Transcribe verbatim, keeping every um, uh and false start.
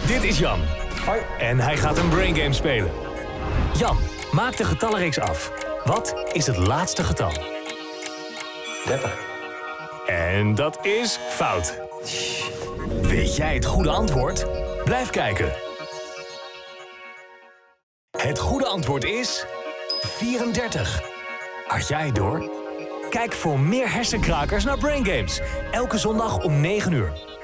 Dit is Jan. Hoi. En hij gaat een brain game spelen. Jan, maak de getallenreeks af. Wat is het laatste getal? dertig. En dat is fout. Weet jij het goede antwoord? Blijf kijken. Het goede antwoord is vierendertig. Had jij het door? Kijk voor meer hersenkrakers naar Brain Games. Elke zondag om negen uur.